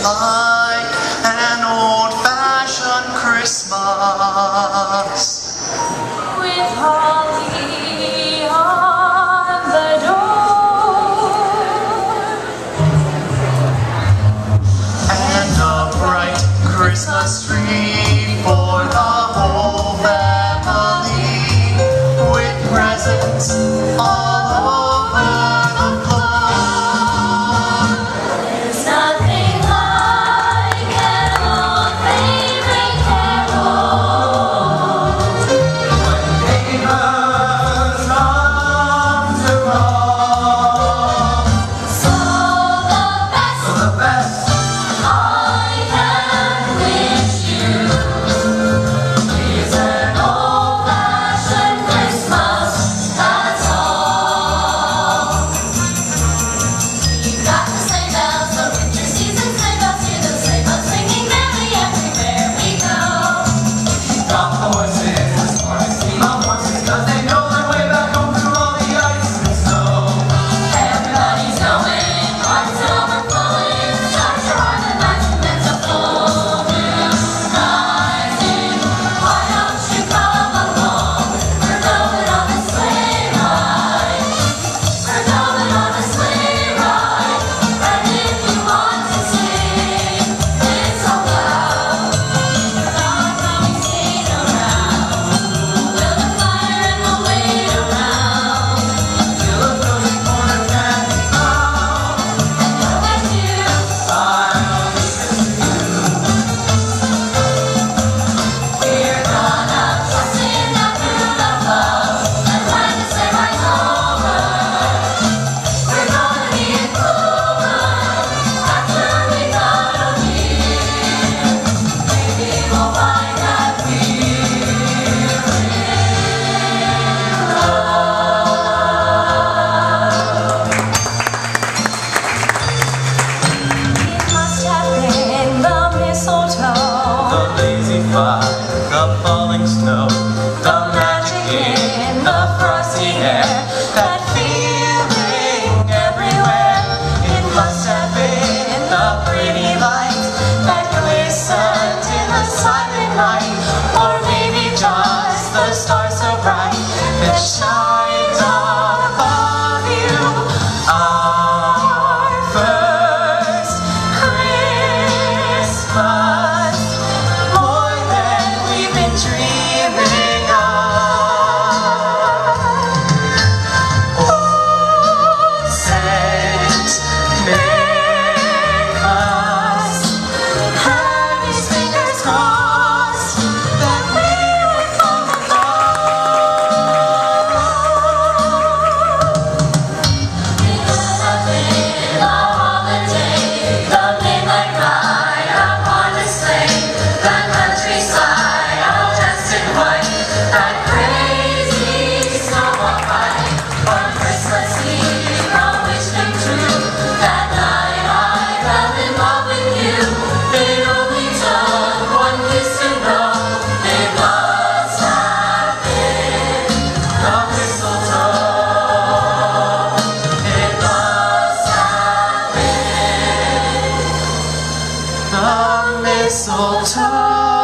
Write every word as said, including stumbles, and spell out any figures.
like an old-fashioned Christmas. With holly on the door and a bright Christmas tree for the whole family, with presents all over the floor. There's nothing like an old favorite carol. When neighbors come to call, So the best, so the best I can wish you is an old-fashioned Christmas, that's all. We've got the sleigh bells, the winter season sleigh bells, hear the sleigh bells ringing merrily everywhere we go. Got the horses, morning steam on horses, 'cause they know their way back home through all the ice and snow. Everybody's going, hearts are overflowing, stars are on the night, and there's a full moon rising. Why don't you come along? We're going on a sleigh ride. We're going on a sleigh ride. And if you want to sing, it's all loud. Not coming sing around. Build a fire and we'll wait around. Till a cozy corner can be found. Look at you. We're gonna trust in that moon above, and when the sleigh ride's over, we're gonna be in Clover. That's where we gotta be. Maybe we'll find that we're It must have been the mistletoe. The lazy fire, the falling snow, the magic in the frosty air, that feeling everywhere. It must have been the pretty light that glistened in the silent night, or maybe just the stars so bright that shined above you. Our first Christmas, more than we've been dreaming of. Oh, Saint Nicholas had his fingers crossed that we would come Because of the holiday, the midnight ride upon the sleigh, the countryside all dressed in white, that crazy snowball fight. On Christmas Eve, a wish came true. That night I fell in love with you. It only took one kiss to know it must have been the mistletoe. It must have been The mistletoe.